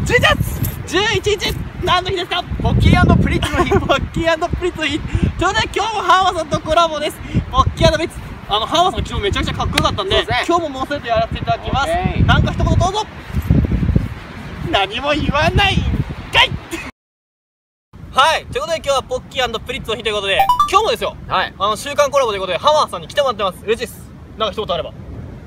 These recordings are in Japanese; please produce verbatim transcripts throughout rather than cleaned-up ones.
じゅういちがつじゅういちにち何の日ですか？ポッキー&プリッツの日。ポッキー&プリッツの日ということで、今日もハーマさんとコラボです。ポッキー&プリッツ、あのハーマさん昨日めちゃくちゃかっこよかったんで、今日ももうそれとやらせていただきます。なんか一言どうぞ。何も言わないんかい。はい、ということで今日はポッキー&プリッツの日ということで、今日もですよ、はい、あの週刊コラボということでハマーさんに来てもらってます。嬉しいです。なんか一言あれば。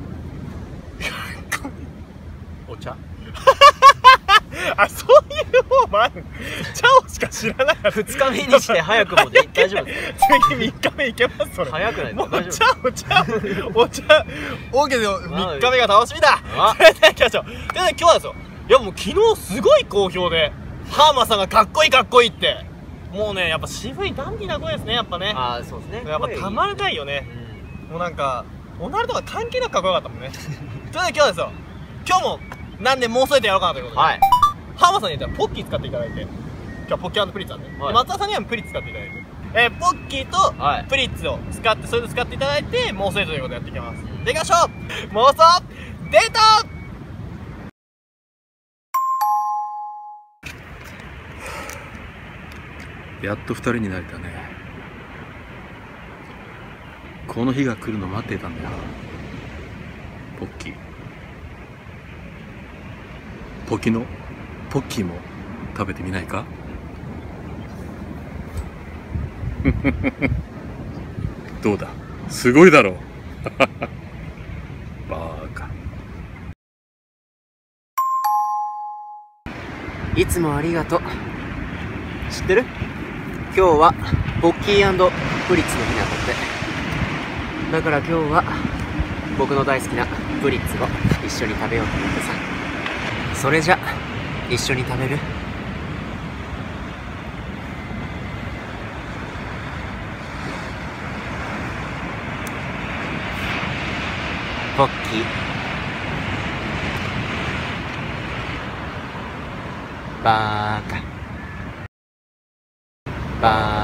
お茶あ、そういう方もある。チャオしか知らない。ふつかめにして早くもで大丈夫ですか？次みっかめいけます。それ早くないですか？大丈夫。チャオチャオお茶 OK ですよ。みっかめが楽しみだ。それでは行きましょう。ということで今日はですよ、いやもう昨日すごい好評で、ハーマさんがかっこいいかっこいいって。もうね、やっぱ渋いダンディーな声ですね、やっぱね。ああ、そうですね。やっぱたまらないよね。もうなんかおならとか関係なくかっこよかったもんね。ということで今日はですよ、今日もなんでもうそれとやろうかなということで、はい、ハーマさんに言ったらポッキー使っていただいて、今日はポッキー&プリッツなんで、はい、松田さんにはプリッツ使っていただいて、えー、ポッキーとプリッツを使って、それで使っていただいて妄想ということでやっていきます。でいきましょう。妄想デート。 やっと二人になれたね。この日が来るの待ってたんだよ、ポッキー。ポキのポッキーも食べてみないか？どうだ、すごいだろう。バーカ。 いつもありがとう。知ってる？今日はポッキー&プリッツの日なんだって。だから今日は僕の大好きなプリッツを一緒に食べようと思ってさ。それじゃ一緒に食べる？ポッキー、バーカバーカ。